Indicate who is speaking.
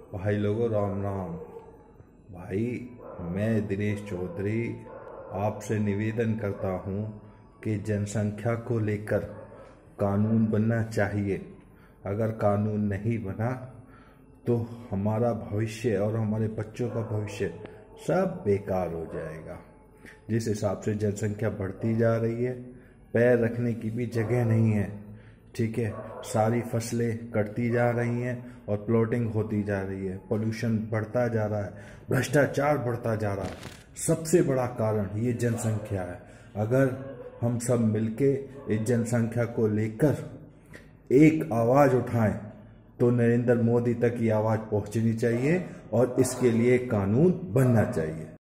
Speaker 1: भाई लोगों राम राम। भाई मैं दिनेश चौधरी आपसे निवेदन करता हूँ कि जनसंख्या को लेकर कानून बनना चाहिए। अगर कानून नहीं बना तो हमारा भविष्य और हमारे बच्चों का भविष्य सब बेकार हो जाएगा। जिस हिसाब से जनसंख्या बढ़ती जा रही है, पैर रखने की भी जगह नहीं है। ठीक है, सारी फसलें कटती जा रही हैं और प्लॉटिंग होती जा रही है, पोल्यूशन बढ़ता जा रहा है, भ्रष्टाचार बढ़ता जा रहा है। सबसे बड़ा कारण ये जनसंख्या है। अगर हम सब मिलके इस जनसंख्या को लेकर एक आवाज़ उठाएं तो नरेंद्र मोदी तक ये आवाज़ पहुंचनी चाहिए और इसके लिए कानून बनना चाहिए।